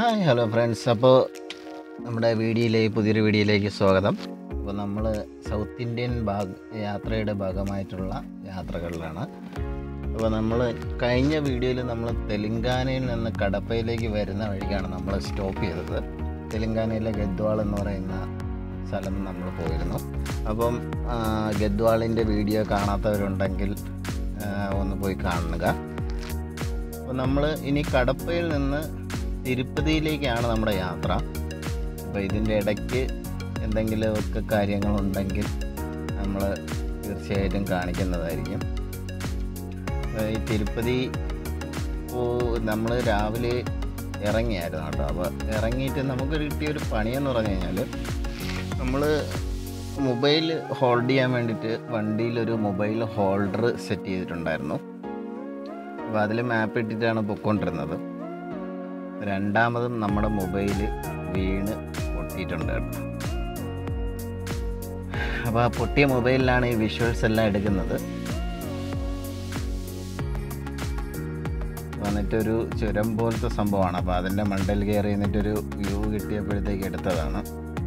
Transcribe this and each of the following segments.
Hi hello friends. അപ്പോൾ നമ്മുടെ പുതിയൊരു വീഡിയോയിലേക്ക് സ്വാഗതം. അപ്പോൾ നമ്മൾ സൗത്ത് ഇന്ത്യൻ യാത്രയുടെ ഭാഗമായിട്ടുള്ള യാത്രകളിലാണ്. അപ്പോൾ നമ്മൾ കഴിഞ്ഞ വീഡിയോയിൽ നമ്മൾ തെലുങ്കാനയിൽ നിന്ന് കടപ്പയിലേക്ക് വരുന്ന വഴിക്കാണ് നമ്മൾ സ്റ്റോപ്പ് ചെയ്തത്. തെലുങ്കാനയിലെ ഗദ്വാൾ എന്ന് പറയുന്ന സ്ഥലം നമ്മൾ പോയിരുന്നു. അപ്പം ഗദ്വാളിൻ്റെ വീഡിയോ കാണാത്തവരുണ്ടെങ്കിൽ ഒന്ന് പോയി കാണുക. അപ്പോൾ നമ്മൾ ഇനി കടപ്പയിൽ നിന്ന് തിരുപ്പതിയിലേക്കാണ് നമ്മുടെ യാത്ര. അപ്പോൾ ഇതിൻ്റെ ഇടയ്ക്ക് എന്തെങ്കിലുമൊക്കെ കാര്യങ്ങളുണ്ടെങ്കിൽ നമ്മൾ തീർച്ചയായിട്ടും കാണിക്കുന്നതായിരിക്കും. ഈ തിരുപ്പതി നമ്മൾ രാവിലെ ഇറങ്ങിയായിരുന്നു കേട്ടോ. അപ്പോൾ ഇറങ്ങിയിട്ട് നമുക്ക് കിട്ടിയൊരു പണിയെന്ന് പറഞ്ഞു കഴിഞ്ഞാൽ, നമ്മൾ മൊബൈൽ ഹോൾഡ് ചെയ്യാൻ വേണ്ടിയിട്ട് വണ്ടിയിലൊരു മൊബൈൽ ഹോൾഡർ സെറ്റ് ചെയ്തിട്ടുണ്ടായിരുന്നു. അപ്പോൾ അതിൽ മാപ്പ് ഇട്ടിട്ടാണ് പൊയ്ക്കൊണ്ടിരുന്നത്. രണ്ടാമതും നമ്മുടെ മൊബൈൽ വീണ് പൊട്ടിയിട്ടുണ്ട് കേട്ടോ. അപ്പോൾ ആ പൊട്ടിയ മൊബൈലിലാണ് ഈ വിഷ്വൽസ് എല്ലാം എടുക്കുന്നത്. വന്നിട്ടൊരു ചുരം പോലത്തെ സംഭവമാണ്. അപ്പോൾ അതിൻ്റെ മണ്ടയിൽ കയറി എന്നിട്ടൊരു വ്യൂ കിട്ടിയപ്പോഴത്തേക്ക് എടുത്തതാണ്.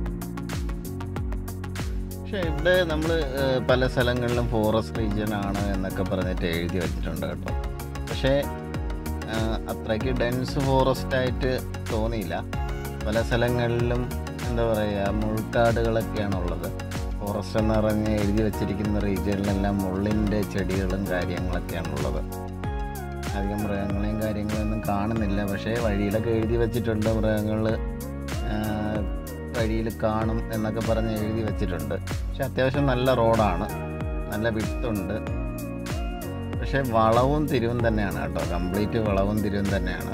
പക്ഷേ ഇവിടെ നമ്മൾ പല സ്ഥലങ്ങളിലും ഫോറസ്റ്റ് റീജിയൻ ആണ് എന്നൊക്കെ പറഞ്ഞിട്ട് എഴുതി വെച്ചിട്ടുണ്ട് കേട്ടോ. പക്ഷേ അത്രയ്ക്ക് ഡെൻസ് ഫോറസ്റ്റായിട്ട് തോന്നിയില്ല. പല സ്ഥലങ്ങളിലും എന്താ പറയുക, മുൾക്കാടുകളൊക്കെയാണുള്ളത്. ഫോറസ്റ്റ് എന്ന് പറഞ്ഞ് എഴുതി വെച്ചിരിക്കുന്ന റീജിയനിലെല്ലാം മുള്ളിൻ്റെ ചെടികളും കാര്യങ്ങളൊക്കെയാണുള്ളത്. അധികം മൃഗങ്ങളെയും കാര്യങ്ങളൊന്നും കാണുന്നില്ല. പക്ഷേ വഴിയിലൊക്കെ എഴുതി വെച്ചിട്ടുണ്ട്, മൃഗങ്ങൾ വഴിയിൽ കാണും എന്നൊക്കെ പറഞ്ഞ് എഴുതി വെച്ചിട്ടുണ്ട്. പക്ഷെ അത്യാവശ്യം നല്ല റോഡാണ്, നല്ല വിട്ടുണ്ട്. പക്ഷേ വളവും തിരിവും തന്നെയാണ് കേട്ടോ. കംപ്ലീറ്റ് വളവും തിരിവും തന്നെയാണ്.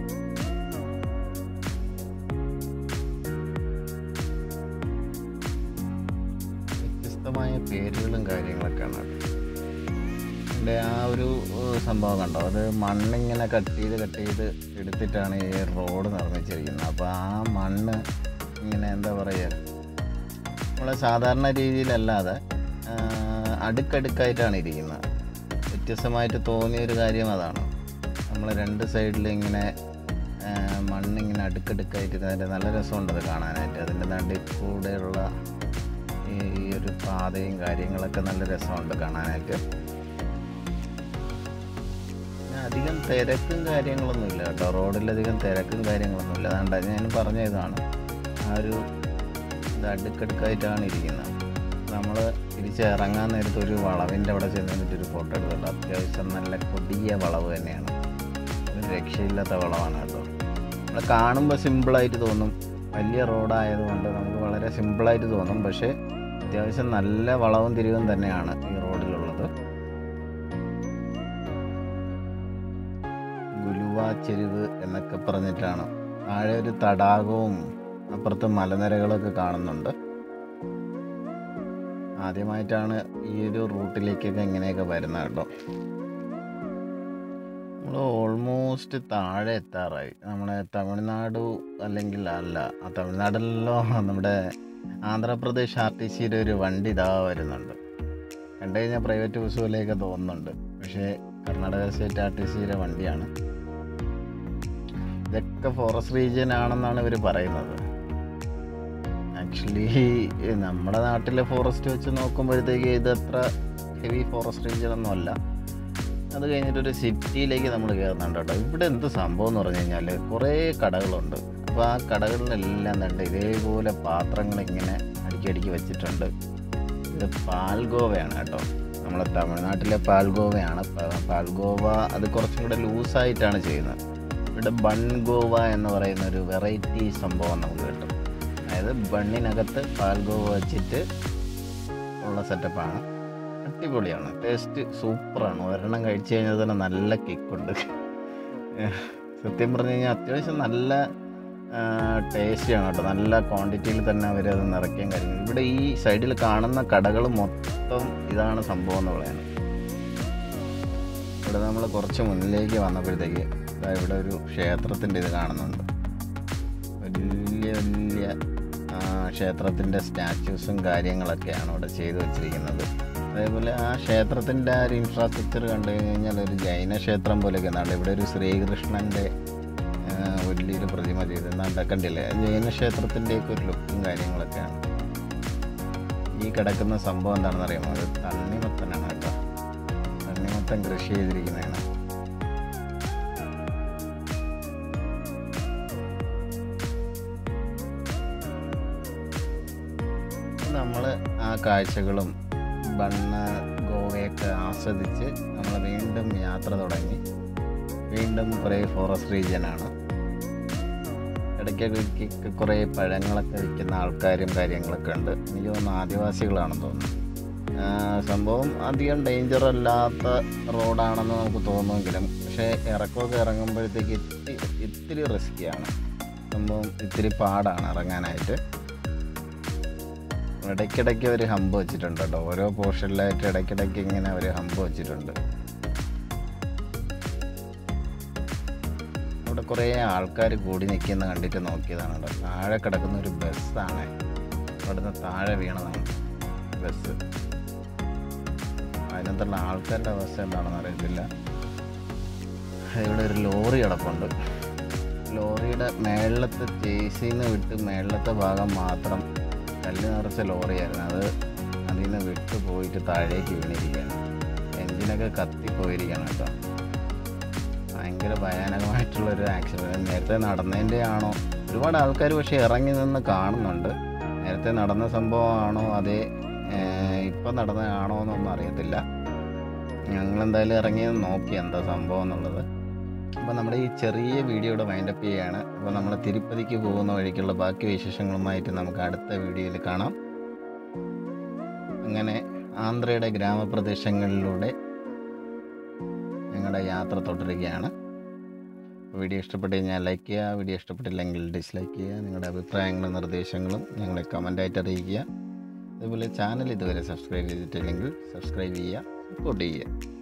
വ്യത്യസ്തമായ പേരുകളും കാര്യങ്ങളൊക്കെയാണ്. എൻ്റെ ആ ഒരു സംഭവം കണ്ടോ, അത് മണ്ണിങ്ങനെ കട്ട് ചെയ്ത് എടുത്തിട്ടാണ് ഈ റോഡ് നിർമ്മിച്ചിരിക്കുന്നത്. അപ്പോൾ ആ മണ്ണ് ഇങ്ങനെ എന്താ പറയുക, നമ്മളെ സാധാരണ രീതിയിലല്ലാതെ അടുക്കടുക്കായിട്ടാണ് ഇരിക്കുന്നത്. വ്യത്യസ്തമായിട്ട് തോന്നിയൊരു കാര്യം അതാണ്. നമ്മൾ രണ്ട് സൈഡിൽ ഇങ്ങനെ മണ്ണിങ്ങനെ അടുക്കടുക്കായിട്ട് അതിൻ്റെ നല്ല രസമുണ്ടത് കാണാനായിട്ട്. അതിൻ്റെ നടുവിൽ കൂടെയുള്ള ഈ ഒരു പാതയും കാര്യങ്ങളൊക്കെ നല്ല രസമുണ്ട് കാണാനായിട്ട്. അധികം തിരക്കും കാര്യങ്ങളൊന്നുമില്ല കേട്ടോ. റോഡിലധികം തിരക്കും കാര്യങ്ങളൊന്നുമില്ല. അതുകൊണ്ട് ഞാൻ പറഞ്ഞ ഇതാണ്, ആ ഒരു ഇത് അടുക്കടുക്കായിട്ടാണ് ഇരിക്കുന്നത്. നമ്മൾ തിരിച്ചിറങ്ങാൻ നേരത്തെ ഒരു വളവിൻ്റെ അവിടെ ചെന്നിട്ടൊരു ഫോട്ടോ എടുത്തിട്ടുണ്ട്. അത്യാവശ്യം നല്ല കൊടിയ വളവ് തന്നെയാണ്, ഒരു രക്ഷയില്ലാത്ത വളവാണ് കേട്ടോ. നമ്മൾ കാണുമ്പോൾ സിമ്പിളായിട്ട് തോന്നും, വലിയ റോഡായതുകൊണ്ട് നമുക്ക് വളരെ സിമ്പിളായിട്ട് തോന്നും. പക്ഷേ അത്യാവശ്യം നല്ല വളവും തിരിവും തന്നെയാണ് ഈ റോഡിലുള്ളത്. ഗുലുവ ചെരുവ് എന്നൊക്കെ പറഞ്ഞിട്ടാണ്. താഴെ ഒരു തടാകവും അപ്പുറത്ത് മലനിരകളൊക്കെ കാണുന്നുണ്ട്. ആദ്യമായിട്ടാണ് ഈ ഒരു റൂട്ടിലേക്കൊക്കെ ഇങ്ങനെയൊക്കെ വരുന്നത് കേട്ടോ. നമ്മൾ ഓൾമോസ്റ്റ് താഴെ എത്താറായി. നമ്മുടെ തമിഴ്നാട് അല്ലെങ്കിൽ അല്ല, ആ തമിഴ്നാട്ടിലല്ലോ, നമ്മുടെ ആന്ധ്രാപ്രദേശ് RTCയുടെ ഒരു വണ്ടി ഇതാ വരുന്നുണ്ട്. കണ്ടു കഴിഞ്ഞാൽ പ്രൈവറ്റ് ബസ് പോലെയൊക്കെ തോന്നുന്നുണ്ട്. പക്ഷേ കർണാടക സ്റ്റേറ്റ് RTCയുടെ വണ്ടിയാണ്. ഇതൊക്കെ ഫോറസ്റ്റ് റീജിയൻ ആണെന്നാണ് ഇവർ പറയുന്നത്. ആക്ച്വലി നമ്മുടെ നാട്ടിലെ ഫോറസ്റ്റ് വെച്ച് നോക്കുമ്പോഴത്തേക്ക് ഇത് അത്ര ഹെവി ഫോറസ്റ്റ് റീജിയൻ ഒന്നും അല്ല. അത് കഴിഞ്ഞിട്ടൊരു സിറ്റിയിലേക്ക് നമ്മൾ കയറുന്നുണ്ട് കേട്ടോ. ഇവിടെ എന്ത് സംഭവം എന്ന് പറഞ്ഞു കഴിഞ്ഞാൽ, കുറേ കടകളുണ്ട്. അപ്പോൾ ആ കടകളിലെല്ലാം കണ്ട് ഇതേപോലെ പാത്രങ്ങളിങ്ങനെ അടുക്കി വെച്ചിട്ടുണ്ട്. ഇത് പാൽഗോവയാണ് കേട്ടോ. നമ്മുടെ തമിഴ്നാട്ടിലെ പാൽഗോവയാണ്. പാൽഗോവ അത് കുറച്ചും കൂടെ ലൂസായിട്ടാണ് ചെയ്യുന്നത്. ഇവിടെ ബൺഗോവ എന്ന് പറയുന്ന ഒരു വെറൈറ്റി സംഭവം നമുക്ക് കിട്ടും. അതായത് ബണ്ണിനകത്ത് പാൽഗോവ വെച്ചിട്ട് ഉള്ള സെറ്റപ്പാണ്. അടിപൊളിയാണ്, ടേസ്റ്റ് സൂപ്പറാണ്. ഒരെണ്ണം കഴിച്ചു കഴിഞ്ഞാൽ തന്നെ നല്ല കിക്കുണ്ട്. സത്യം പറഞ്ഞു കഴിഞ്ഞാൽ അത്യാവശ്യം നല്ല ടേസ്റ്റിയാണ് കേട്ടോ. നല്ല ക്വാണ്ടിറ്റിയിൽ തന്നെ അവരത് നിറയ്ക്കാൻ കഴിയും. ഇവിടെ ഈ സൈഡിൽ കാണുന്ന കടകൾ മൊത്തം ഇതാണ് സംഭവം എന്ന് പറയുന്നത്. ഇവിടെ നമ്മൾ കുറച്ച് മുന്നിലേക്ക് വന്നപ്പോഴത്തേക്ക് ഇവിടെ ഒരു ക്ഷേത്രത്തിൻ്റെ ഇത് കാണുന്നുണ്ട്. വലിയ ക്ഷേത്രത്തിൻ്റെ സ്റ്റാച്യൂസും കാര്യങ്ങളൊക്കെയാണ് ഇവിടെ ചെയ്തു വച്ചിരിക്കുന്നത്. അതേപോലെ ആ ക്ഷേത്രത്തിൻ്റെ ആ ഒരു ഇൻഫ്രാസ്ട്രക്ചർ കണ്ടു കഴിഞ്ഞാൽ ഒരു ജൈന ക്ഷേത്രം പോലെയൊക്കെ ഉണ്ട്. ഇവിടെ ഒരു ശ്രീകൃഷ്ണൻ്റെ വലിയൊരു പ്രതിമ ചെയ്ത് കണ്ടില്ലേ, ജൈന ക്ഷേത്രത്തിൻ്റെയൊക്കെ ഒരു ലുക്കും കാര്യങ്ങളൊക്കെയാണ്. ഈ കിടക്കുന്ന സംഭവം എന്താണെന്ന് അറിയാമോ? അത് തണ്ണിമത്തനാണ് കേട്ടോ. തണ്ണിമത്തൻ കൃഷി ചെയ്തിരിക്കുന്നതാണ്. നമ്മൾ ആ കാഴ്ചകളും ഗോവയൊക്കെ ആസ്വദിച്ച് നമ്മൾ വീണ്ടും യാത്ര തുടങ്ങി. വീണ്ടും കുറേ ഫോറസ്റ്റ് റീജിയനാണ്. ഇടയ്ക്കൊക്കെ കുറേ പഴങ്ങളൊക്കെ വിൽക്കുന്ന ആൾക്കാരും കാര്യങ്ങളൊക്കെ ഉണ്ട്. എനിക്ക് തോന്നുന്നു ആദിവാസികളാണെന്ന് തോന്നുന്നു. സംഭവം അധികം ഡേഞ്ചർ അല്ലാത്ത റോഡാണെന്ന് നമുക്ക് തോന്നുമെങ്കിലും പക്ഷേ ഇറക്കമൊക്കെ ഇറങ്ങുമ്പോഴത്തേക്ക് ഇത്തിരി റിസ്ക്കിയാണ്. സംഭവം ഇത്തിരി പാടാണ് ഇറങ്ങാനായിട്ട്. ഇടയ്ക്കിടയ്ക്ക് ഒരു ഹമ്പ് വെച്ചിട്ടുണ്ട് കേട്ടോ. ഓരോ പോർഷനിലായിട്ട് ഇടയ്ക്കിടയ്ക്ക് ഇങ്ങനെ ഒരു ഹമ്പ് വെച്ചിട്ടുണ്ട്. അവിടെ കുറേ ആൾക്കാർ കൂടി നിൽക്കുന്ന കണ്ടിട്ട് നോക്കിയതാണ് കേട്ടോ. താഴെ കിടക്കുന്ന ഒരു ബസ്സാണ്. അവിടുന്ന് താഴെ വീണതാണ് ബസ്. അതിനകത്തുള്ള ആൾക്കാരുടെ അവസ്ഥ എന്താണെന്ന് അറിയത്തില്ല. ഇവിടെ ഒരു ലോറി കിടപ്പുണ്ട്. ലോറിയുടെ മേളിലത്തെ ചേസിന്ന് വിട്ട് മേളിലത്തെ ഭാഗം മാത്രം കല്ല് നിറച്ച ലോറിയായിരുന്നു. അതിൽ നിന്ന് വിട്ട് പോയിട്ട് താഴേക്ക് വീണിരിക്കുകയാണ്. എൻജിനൊക്കെ കത്തിപ്പോയിരിക്കുകയാണ് കേട്ടോ. ഭയങ്കര ഭയാനകമായിട്ടുള്ളൊരു ആക്സിഡൻറ്റ്. നേരത്തെ നടന്നതിൻ്റെ ആണോ? ഒരുപാട് ആൾക്കാർ പക്ഷേ ഇറങ്ങി നിന്ന് കാണുന്നുണ്ട്. നേരത്തെ നടന്ന സംഭവമാണോ അതേ ഇപ്പം നടന്നതാണോ എന്നൊന്നും അറിയത്തില്ല. ഞങ്ങളെന്തായാലും ഇറങ്ങി നോക്കി എന്താ സംഭവം എന്നുള്ളത്. അപ്പോൾ നമ്മുടെ ഈ ചെറിയ വീഡിയോയുടെ വൈൻഡപ്പ് ചെയ്യുകയാണ്. അപ്പോൾ നമ്മൾ തിരുപ്പതിക്ക് പോകുന്ന വഴിക്കുള്ള ബാക്കി വിശേഷങ്ങളുമായിട്ട് നമുക്ക് അടുത്ത വീഡിയോയിൽ കാണാം. അങ്ങനെ ആന്ധ്രയുടെ ഗ്രാമപ്രദേശങ്ങളിലൂടെ ഞങ്ങളുടെ യാത്ര തുടരുകയാണ്. വീഡിയോ ഇഷ്ടപ്പെട്ട് കഴിഞ്ഞാൽ ലൈക്ക് ചെയ്യുക. വീഡിയോ ഇഷ്ടപ്പെട്ടില്ലെങ്കിൽ ഡിസ്ലൈക്ക് ചെയ്യുക. നിങ്ങളുടെ അഭിപ്രായങ്ങളും നിർദ്ദേശങ്ങളും ഞങ്ങളെ കമൻറ്റായിട്ട് അറിയിക്കുക. അതുപോലെ ചാനൽ ഇതുവരെ സബ്സ്ക്രൈബ് ചെയ്തിട്ടില്ലെങ്കിൽ സബ്സ്ക്രൈബ് ചെയ്യുക, സപ്പോർട്ട് ചെയ്യുക.